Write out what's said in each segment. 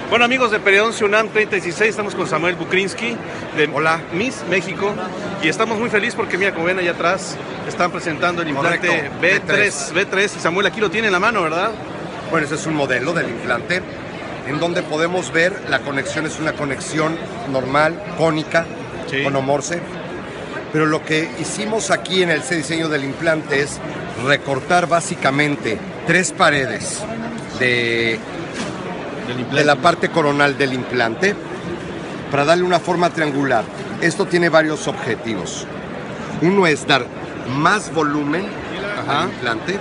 Bueno, amigos de Periodoncia UNAM 3016, estamos con Samuel Bukrinsky de Hola. Miss México y estamos muy felices porque mira, como ven allá atrás, están presentando el implante Correcto, B3 y Samuel aquí lo tiene en la mano, ¿verdad? Bueno, ese es un modelo del implante en donde podemos ver la conexión, es una conexión normal, cónica, Sí. conomorse. Pero lo que hicimos aquí en ese diseño del implante es recortar básicamente 3 paredes de la parte coronal del implante para darle una forma triangular. Esto tiene varios objetivos. Uno es dar más volumen al implante,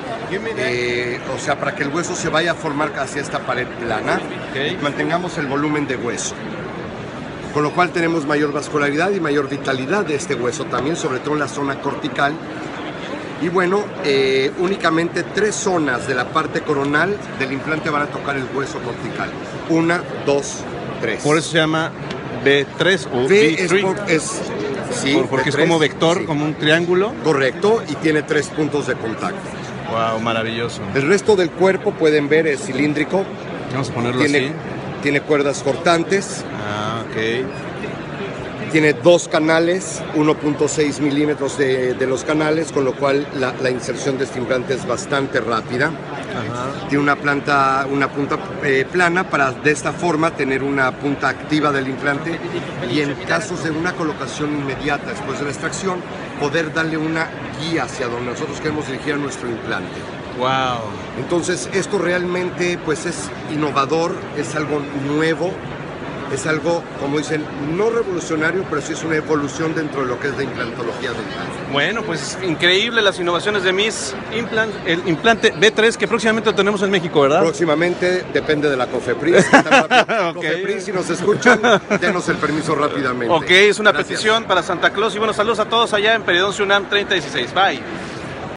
o sea, para que el hueso se vaya a formar hacia esta pared plana, Ok. mantengamos el volumen de hueso. Con lo cual tenemos mayor vascularidad y mayor vitalidad de este hueso también, sobre todo en la zona cortical. Y bueno, únicamente 3 zonas de la parte coronal del implante van a tocar el hueso cortical. 1, 2, 3. Por eso se llama B3 o V es, B3. sí, Porque es B3, como vector, sí. como un triángulo. Correcto, y tiene 3 puntos de contacto. Wow, maravilloso. El resto del cuerpo, pueden ver, es cilíndrico. Vamos a ponerlo así. Tiene cuerdas cortantes. Ah, ok. Tiene 2 canales, 1.6 milímetros de los canales, con lo cual la inserción de este implante es bastante rápida. Ajá. Tiene una punta plana para de esta forma tener una punta activa del implante y en casos de una colocación inmediata después de la extracción, poder darle una guía hacia donde nosotros queremos dirigir a nuestro implante. Wow. Entonces esto realmente pues es innovador, es algo nuevo. Es algo, como dicen, no revolucionario, pero sí es una evolución dentro de lo que es la implantología dental. Bueno, pues increíble las innovaciones de Miss Implant, el implante B3 que próximamente lo tenemos en México, ¿verdad? Próximamente depende de la COFEPRIS. COFEPRIS, si nos escuchan, denos el permiso rápidamente. Ok, es una Gracias. petición para Santa Claus y buenos saludos a todos allá en Periodoncia UNAM 3016. Bye.